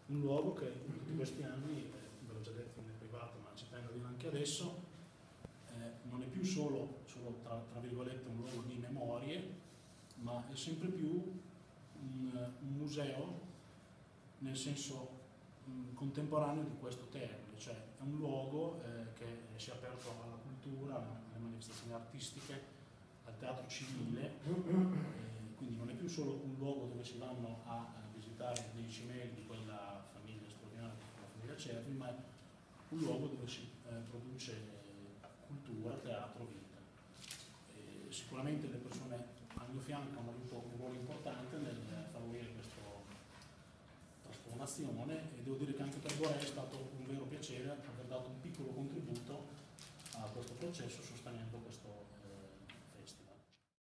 un luogo che in tutti questi anni, ve l'ho già detto nel privato, ma ci tengo a dire anche adesso, non è più solo tra virgolette un luogo di memorie, ma è sempre più un museo nel senso contemporaneo di questo termine, cioè è un luogo che si è aperto alla cultura, alle manifestazioni artistiche, al teatro civile, quindi non è più solo un luogo dove si vanno a visitare dei cimeli di quella famiglia straordinaria, la famiglia Cervi, ma è un luogo dove si produce cultura, teatro, vita. Sicuramente le persone al mio fianco hanno avuto un ruolo importante nel favorire questa trasformazione e devo dire che anche per Boré è stato un vero piacere aver dato un piccolo contributo a questo processo sostenendo questo